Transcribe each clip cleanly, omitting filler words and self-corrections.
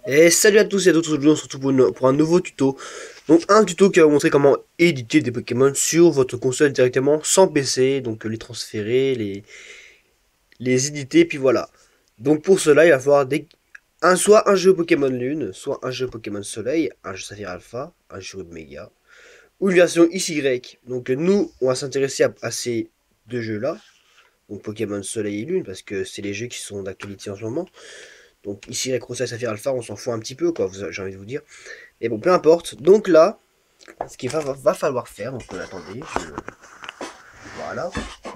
Et salut à tous et à toutes, aujourd'hui on se retrouve pour un nouveau tuto. Donc un tuto qui va vous montrer comment éditer des Pokémon sur votre console directement sans PC. Donc les transférer, les éditer, puis voilà. Donc pour cela il va falloir soit un jeu Pokémon Lune, soit un jeu Pokémon Soleil, un jeu Saphir Alpha, un jeu Mega, ou une version XY. Donc nous on va s'intéresser à ces deux jeux là. Donc Pokémon Soleil et Lune parce que c'est les jeux qui sont d'actualité en ce moment. Donc ici, Rosset, Saphir Alpha, on s'en fout un petit peu, quoi, j'ai envie de vous dire. Et bon, peu importe. Donc là, ce qu'il va falloir faire, donc attendez, voilà.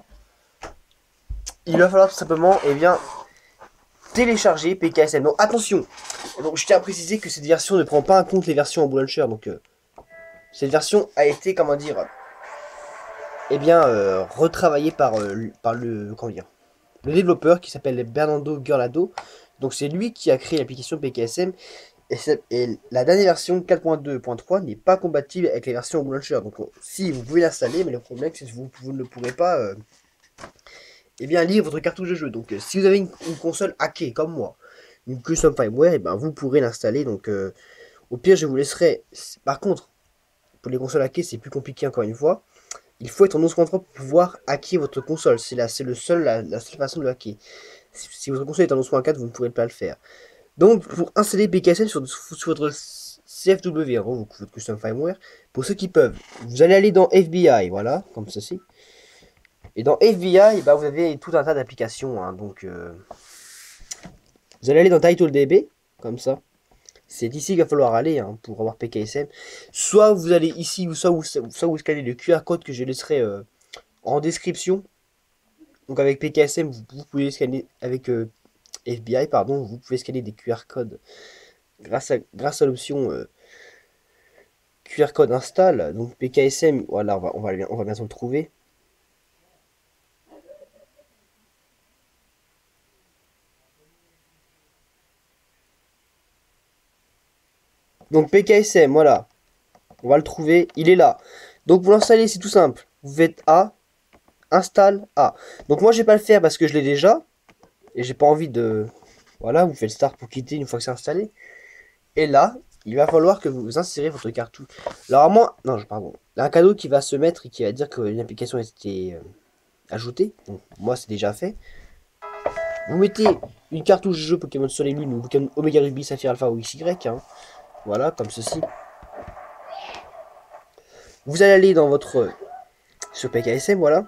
Il va falloir tout simplement, eh bien, télécharger PKSM. Donc attention, donc, je tiens à préciser que cette version ne prend pas en compte les versions en launcher. Donc cette version a été, comment dire, eh bien, retravaillée par comment dire, le développeur qui s'appelle Bernardo Gurlado. Donc c'est lui qui a créé l'application PKSM. Et la dernière version 4.2.3 n'est pas compatible avec les versions Home Launcher. Donc si vous pouvez l'installer, mais le problème c'est que vous ne pourrez pas eh bien, lire votre cartouche de jeu. Donc si vous avez une console hackée comme moi, une custom firmware, eh ben, vous pourrez l'installer. Donc au pire je vous laisserai. Par contre, pour les consoles hackées c'est plus compliqué encore une fois. Il faut être en 11.3 pour pouvoir hacker votre console. C'est la seule façon de le hacker. Si votre console est en 11.4, vous ne pourrez pas le faire. Donc, pour installer PKSM sur votre CFW, votre custom firmware, pour ceux qui peuvent, vous allez aller dans FBI, voilà, comme ceci. Et dans FBI, bah, vous avez tout un tas d'applications. Hein, donc, vous allez aller dans TitleDB, comme ça. C'est ici qu'il va falloir aller hein, pour avoir PKSM. Soit vous allez ici, soit vous scannez le QR code que je laisserai en description. Donc avec PKSM, vous pouvez scanner avec FBI, pardon, vous pouvez scanner des QR codes grâce à l'option QR code install, donc PKSM, voilà, on va bientôt le trouver. Donc PKSM, voilà, on va le trouver, il est là. Donc pour l'installer, c'est tout simple. Vous faites A, install A. Donc moi je vais pas le faire parce que je l'ai déjà et j'ai pas envie de, voilà, vous faites start pour quitter une fois que c'est installé. Et là, il va falloir que vous insérez votre cartouche. Alors moi, non, pardon, il y a un cadeau qui va se mettre et qui va dire que une application a été ajoutée. Donc moi c'est déjà fait. Vous mettez une cartouche de jeu Pokémon Soleil Lune ou Pokémon Omega Ruby, Saphir Alpha ou XY. Hein. Voilà, comme ceci. Vous allez aller dans votre sur PKSM, voilà.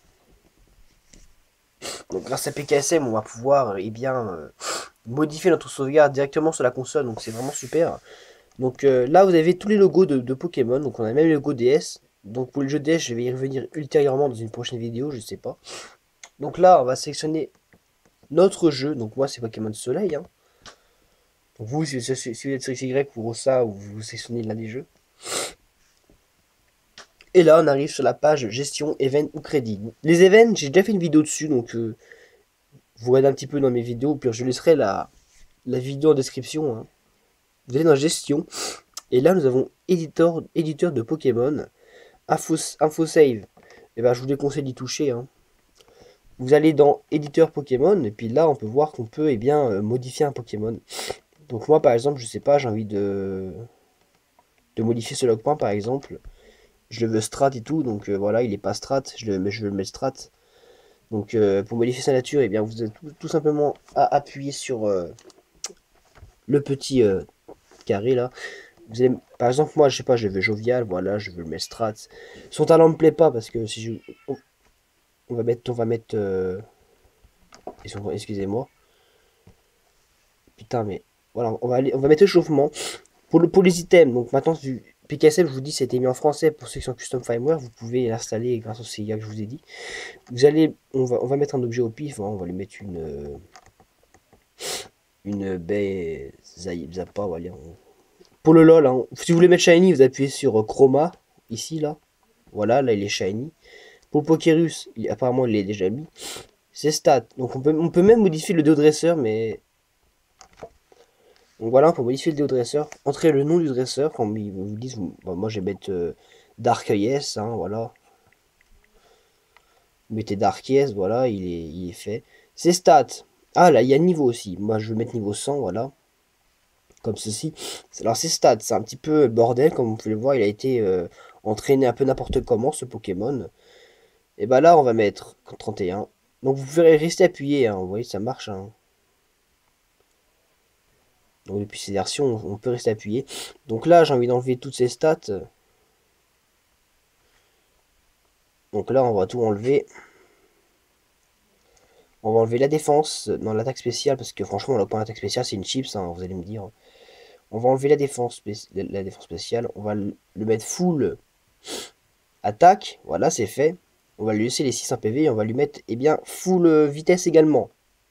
Donc grâce à PKSM, on va pouvoir eh bien modifier notre sauvegarde directement sur la console. Donc c'est vraiment super. Donc là, vous avez tous les logos de Pokémon. Donc on a même le logo DS. Donc pour le jeu DS, je vais y revenir ultérieurement dans une prochaine vidéo, je sais pas. Donc là, on va sélectionner notre jeu. Donc moi, c'est Pokémon Soleil. Hein. Donc vous, si vous êtes sur XY ou Rossa, ou vous sélectionnez l'un des jeux. Et là, on arrive sur la page gestion, event ou crédit. Les events, j'ai déjà fait une vidéo dessus, donc vous regardez un petit peu dans mes vidéos, puis je laisserai la vidéo en description. Hein. Vous allez dans gestion, et là, nous avons éditeur de Pokémon, info save. Et ben, je vous déconseille d'y toucher. Hein. Vous allez dans éditeur Pokémon, et puis là, on peut voir qu'on peut eh bien, modifier un Pokémon. Donc moi, par exemple, je sais pas, j'ai envie de modifier ce logpoint, par exemple. Je le veux strat et tout, donc voilà, il est pas strat, je veux le mettre strat. Donc pour modifier sa nature, eh bien, vous avez tout simplement à appuyer sur le petit carré là. Vous allez, par exemple, moi, je sais pas, je veux jovial, voilà, je veux le mettre strat. Son talent me plaît pas parce que si je, on va mettre, excusez-moi. Putain, mais voilà, on va mettre échauffement pour les items. Donc maintenant, PKSM, je vous dis, c'était mis en français pour ceux qui sont custom firmware. Vous pouvez l'installer grâce au CIA que je vous ai dit. Vous allez, on va mettre un objet au pif. Hein, on va lui mettre une baie Zappa, on va dire. Pour le LOL, hein, si vous voulez mettre shiny, vous appuyez sur Chroma ici là. Voilà, là il est shiny. Pour le Pokérus, apparemment il est déjà mis. C'est stats. Donc on peut même modifier le déodresseur, mais donc voilà, pour modifier le déodresseur, entrez le nom du dresseur, quand ils vous disent, bon, moi je vais mettre Dark Yes, hein, voilà. Vous mettez Dark Yes, voilà, il est fait. C'est stats. Ah là, il y a niveau aussi. Moi je vais mettre niveau 100, voilà. comme ceci. Alors ces stats, c'est un petit peu le bordel, comme vous pouvez le voir, il a été entraîné un peu n'importe comment ce Pokémon. Et bah là on va mettre 31. Donc vous pouvez rester appuyé, hein, vous voyez ça marche. Hein. Donc depuis ces versions, on peut rester appuyé. Donc là j'ai envie d'enlever toutes ces stats. Donc là on va tout enlever. On va enlever la défense dans l'attaque spéciale, parce que franchement le point d'attaque spéciale c'est une chips, hein, vous allez me dire. On va enlever la défense, spéciale, on va le mettre full attaque, voilà c'est fait. On va lui laisser les 600 PV et on va lui mettre full vitesse également.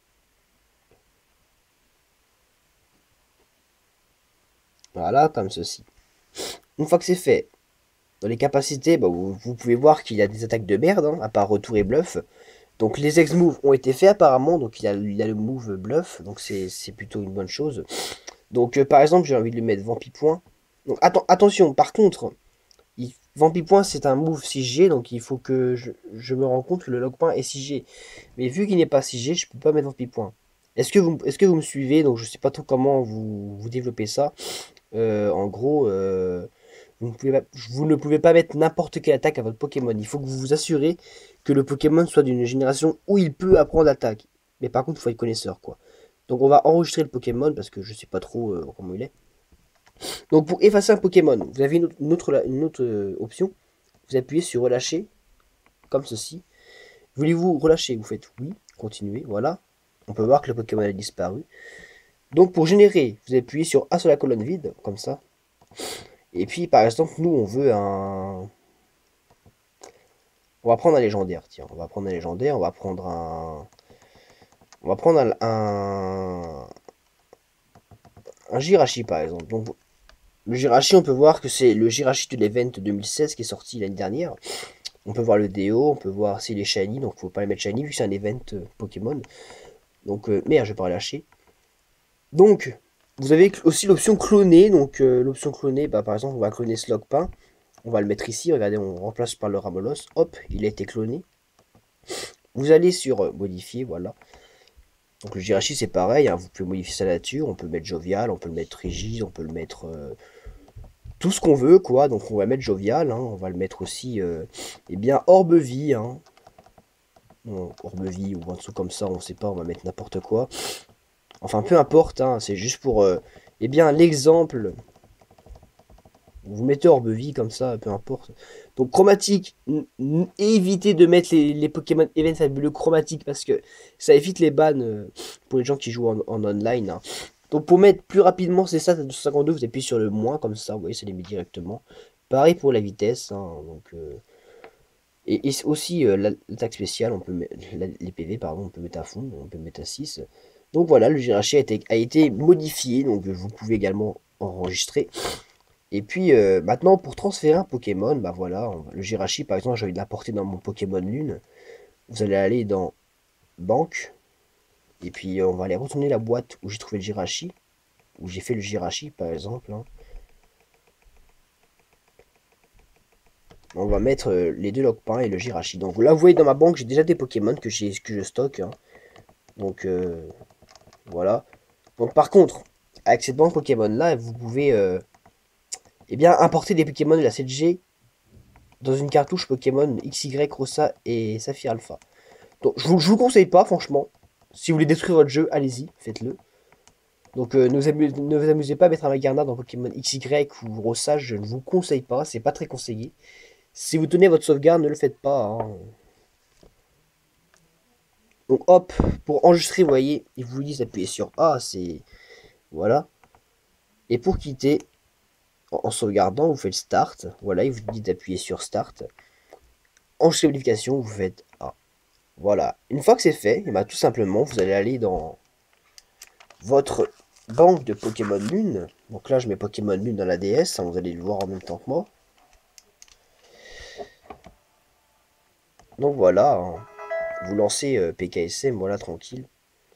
Voilà, comme ceci. Une fois que c'est fait, dans les capacités, bah, vous pouvez voir qu'il y a des attaques de merde, hein, à part retour et bluff. Donc les ex-moves ont été faits apparemment, donc il y a le move bluff, donc c'est plutôt une bonne chose. Donc par exemple, j'ai envie de lui mettre Vampipoint. Donc attention, par contre, Vampipoint c'est un move 6G, donc il faut que je me rends compte que le Logpoint est 6G. Mais vu qu'il n'est pas 6G, je peux pas mettre Vampipoint. Est-ce que vous me suivez? Donc je sais pas trop comment vous développez ça. En gros, vous ne pouvez pas mettre n'importe quelle attaque à votre Pokémon. Il faut que vous vous assurez que le Pokémon soit d'une génération où il peut apprendre l'attaque. Mais par contre, il faut être connaisseur, quoi. Donc on va enregistrer le Pokémon parce que je sais pas trop comment il est. Donc pour effacer un Pokémon, vous avez une autre option. Vous appuyez sur relâcher, comme ceci. Voulez-vous relâcher? Vous faites oui, continuez, voilà. On peut voir que le Pokémon a disparu. Donc pour générer, vous appuyez sur A sur la colonne vide, comme ça. Et puis par exemple, nous on veut un... On va prendre un légendaire, tiens. On va prendre un légendaire, on va prendre un... On va prendre un Jirachi par exemple. Donc le Jirachi, on peut voir que c'est le Jirachi de l'event 2016 qui est sorti l'année dernière. On peut voir le DO, on peut voir s'il est shiny, donc faut pas le mettre shiny vu que c'est un event Pokémon. Donc merde, je vais pas relâcher. Donc vous avez aussi l'option cloner. Donc l'option cloner, bah, par exemple, on va cloner Slogpin. On va le mettre ici, regardez, on remplace par le Ramolos. Hop, il a été cloné. Vous allez sur modifier, voilà. Donc le Jirachi c'est pareil, hein, vous pouvez modifier sa nature, on peut le mettre jovial, on peut le mettre rigide, on peut le mettre tout ce qu'on veut, quoi. Donc on va mettre jovial, hein, on va le mettre aussi, orbe vie, hein. Orbe vie ou un truc comme ça, on sait pas, on va mettre n'importe quoi. Enfin peu importe, hein, c'est juste pour, l'exemple. Vous mettez orbe vie comme ça, peu importe. Donc chromatique, évitez de mettre les Pokémon Event fabuleux chromatiques parce que ça évite les bans pour les gens qui jouent en online. Hein. Donc pour mettre plus rapidement ces stats à 252, vous appuyez sur le moins comme ça, vous voyez, ça les met directement. Pareil pour la vitesse, hein, donc, et aussi l'attaque spéciale, on peut mettre, les PV, pardon, on peut mettre à fond, on peut mettre à 6. Donc voilà, le Jirachi a été modifié, donc vous pouvez également enregistrer. Et puis maintenant, pour transférer un Pokémon, bah voilà, le Jirachi par exemple, j'ai envie de l'apporter dans mon Pokémon Lune. Vous allez aller dans Banque, et puis on va aller retourner la boîte où j'ai trouvé le Jirachi, où j'ai fait le Jirachi par exemple. Hein. On va mettre les deux Logpins et le Jirachi. Donc là, vous voyez dans ma banque, j'ai déjà des Pokémon que je stocke. Hein. Donc voilà. Donc par contre, avec cette banque Pokémon là, vous pouvez importer des Pokémon de la 7G dans une cartouche Pokémon XY, Rosa et Saphir Alpha. Donc je vous conseille pas, franchement. Si vous voulez détruire votre jeu, allez-y, faites-le. Donc ne vous amusez pas à mettre un Magarna dans Pokémon XY ou Rosa, je ne vous conseille pas, c'est pas très conseillé. Si vous tenez votre sauvegarde, ne le faites pas. Hein. Donc hop, pour enregistrer, vous voyez, ils vous disent d'appuyer sur A, c'est... Voilà. Et pour quitter, en sauvegardant, vous faites Start. Voilà, il vous dit d'appuyer sur Start. Enregistrer modification, vous faites A. Voilà. Une fois que c'est fait, et bah, tout simplement, vous allez aller dans votre banque de Pokémon Lune. Donc là, je mets Pokémon Lune dans la DS, hein, vous allez le voir en même temps que moi. Donc voilà, hein. Vous lancez PKSM, voilà, tranquille.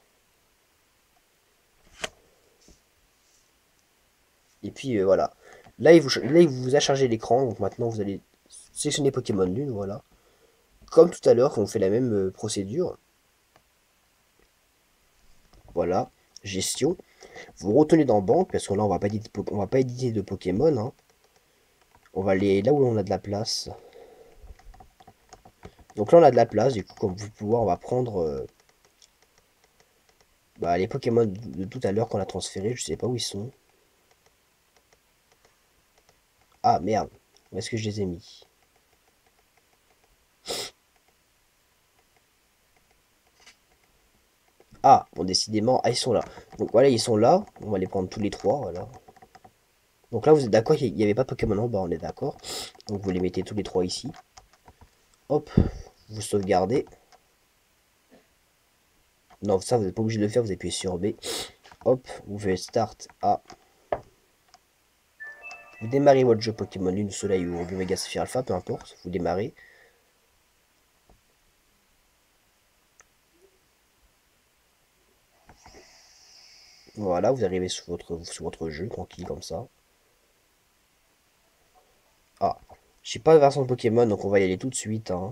Et puis voilà. Là il vous a chargé l'écran, donc maintenant vous allez sélectionner Pokémon Lune, voilà. Comme tout à l'heure, on fait la même procédure. Voilà, gestion. Vous retournez dans banque, parce que là, on va pas éditer de Pokémon. Hein. On va aller là où on a de la place. Donc là, on a de la place. Du coup, comme vous pouvez voir, on va prendre les Pokémon de tout à l'heure qu'on a transférés. Je sais pas où ils sont. Ah, merde. Où est-ce que je les ai mis? Ah, bon, décidément. Ah, ils sont là. Donc voilà, ils sont là. On va les prendre tous les trois, voilà. Donc là, vous êtes d'accord, il n'y avait pas de Pokémon en bas, on est d'accord. Donc vous les mettez tous les trois ici. Hop, vous sauvegardez. Non, ça, vous n'êtes pas obligé de le faire, vous appuyez sur B. Hop, vous faites Start A. Vous démarrez votre jeu Pokémon Lune, Soleil ou Omega Saphir Alpha, peu importe. Vous démarrez. Voilà, vous arrivez sur votre jeu, tranquille, comme ça. Ah, je sais pas la version de Pokémon, donc on va y aller tout de suite. Hein.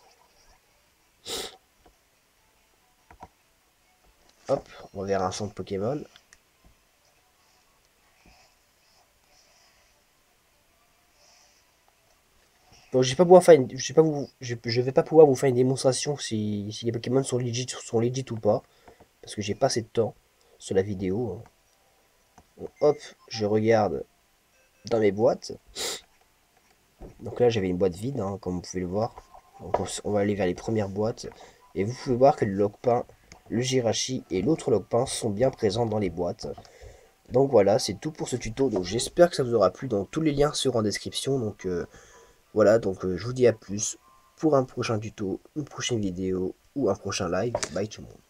Hop, on va vers un centre Pokémon. Bon, je vais pas pouvoir faire je vais pas pouvoir vous faire une démonstration si les Pokémon sont legit ou pas. Parce que j'ai pas assez de temps sur la vidéo. Bon, hop, je regarde dans mes boîtes. Donc là, j'avais une boîte vide, hein, comme vous pouvez le voir. Donc on va aller vers les premières boîtes. Et vous pouvez voir que le Lockpin, le Jirachi et l'autre Lockpin sont bien présents dans les boîtes. Donc voilà, c'est tout pour ce tuto. Donc j'espère que ça vous aura plu. Donc tous les liens seront en description. Donc voilà, donc je vous dis à plus pour un prochain tuto, une prochaine vidéo ou un prochain live. Bye tout le monde.